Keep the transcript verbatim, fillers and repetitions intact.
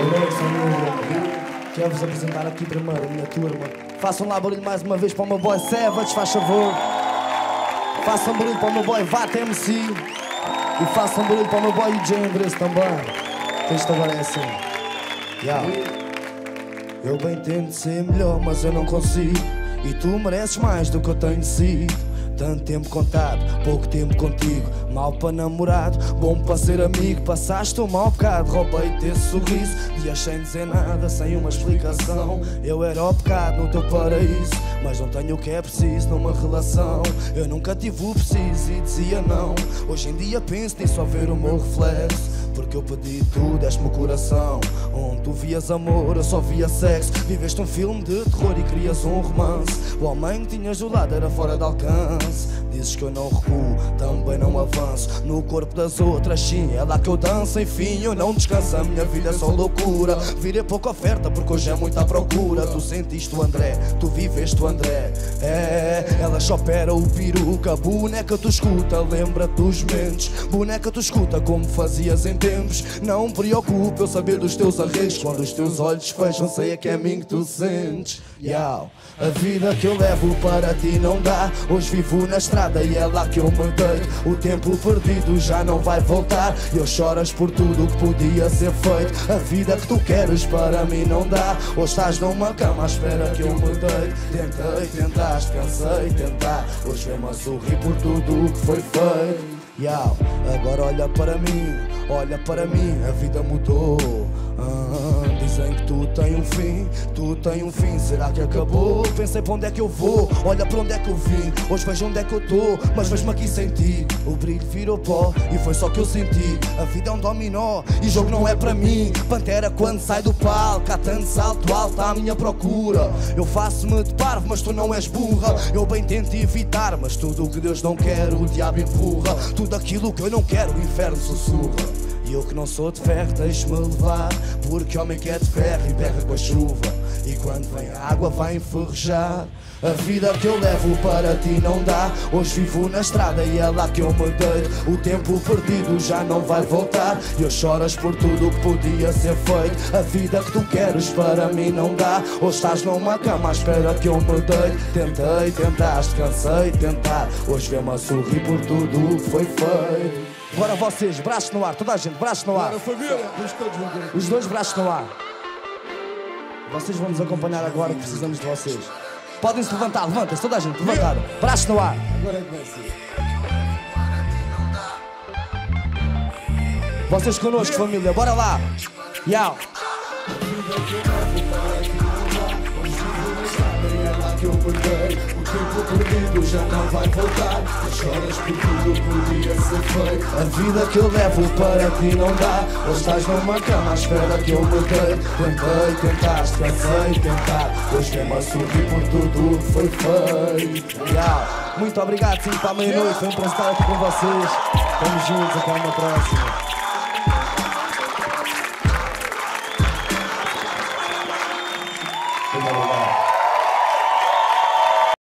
Boa noite, família. Quero-vos apresentar aqui primeiro a minha turma. Façam lá barulho mais uma vez para o meu boy Savage, faz favor. Façam barulho para o meu boy Vata M C. E façam barulho para o meu boy D J Andrés também. Que isto agora é assim. Yeah. Eu bem tento ser melhor, mas eu não consigo. E tu mereces mais do que eu tenho sido. Tanto tempo contado, pouco tempo contigo. Mal para namorado, bom para ser amigo. Passaste um mau bocado, roubei-te esse sorriso. Dias sem dizer nada, sem uma explicação. Eu era o pecado no teu paraíso, mas não tenho o que é preciso numa relação. Eu nunca tive o preciso e dizia não. Hoje em dia penso em só ver o meu reflexo. Porque eu pedi tudo, deste-me o coração. Onde tu vias amor, eu só via sexo. Viveste um filme de terror e querias um romance. O homem que tinhas do lado era fora de alcance. Dizes que eu não recuo, também não avanço. No corpo das outras, sim, é lá que eu danço. Enfim, eu não descanso, a minha vida é só loucura. Virei pouca oferta porque hoje é muita procura. Tu sentiste o André, tu viveste o André. É, ela só opera o peruca. Boneca tu escuta, lembra-te dos mentes. Boneca tu escuta como fazias em tempos. Não me preocupa eu saber dos teus arregos. Quando os teus olhos fecham, sei a que é mim que tu sentes. Yeah. A vida que eu levo para ti não dá. Hoje vivo na estrada e é lá que eu me deito. O tempo perdido já não vai voltar. E eu choras por tudo que podia ser feito. A vida que tu queres para mim não dá. Hoje estás numa cama à espera que eu me deite. Tentei, tentaste, cansei, tentar. Hoje vem-me a sorrir por tudo o que foi feito. Yeah. Agora olha para mim, olha para mim, a vida mudou. ah, Dizem que tu tem um fim, tu tem um fim, será que acabou? Pensei para onde é que eu vou, olha para onde é que eu vim. Hoje vejo onde é que eu estou, mas vejo-me aqui sem ti. O brilho virou pó e foi só que eu senti. A vida é um dominó e o jogo não é para mim. Pantera quando sai do palco, há tanto salto alto à minha procura. Eu faço-me de parvo, mas tu não és burra. Eu bem tento evitar, mas tudo o que Deus não quer o diabo empurra. Tudo aquilo que eu não quero o inferno sussurra. E eu que não sou de ferro deixo-me levar. Porque homem que é de ferro e berra com a chuva. E quando vem a água vai enferrujar. A vida que eu levo para ti não dá. Hoje vivo na estrada e é lá que eu me deito. O tempo perdido já não vai voltar. E eu choras por tudo o que podia ser feito. A vida que tu queres para mim não dá. Hoje estás numa cama à espera que eu me deite. Tentei, tentaste, cansei de tentar. Hoje vem-me a sorrir por tudo o que foi feito. Agora vocês, braços no ar, toda a gente, braços no ar. Os dois braços no ar. Vocês vão nos acompanhar agora, que precisamos de vocês. Podem-se levantar, levantem-se, toda a gente, levantar. Braços no ar. Agora é que vai ser. Vocês connosco, família, bora lá. Yau. Que eu perdi, o tempo perdido já não vai voltar. Choras por tudo que podia ser feito. A vida que eu levo para ti não dá. Hoje estás numa cama à espera que eu me deite. Tentei, tentaste, cansei de tentar. Hoje vem-me a sorrir por tudo que foi feito. Yeah. Muito obrigado, sim, para a meia-noite. Foi um prazer estar aqui com vocês. Estamos juntos, até uma próxima.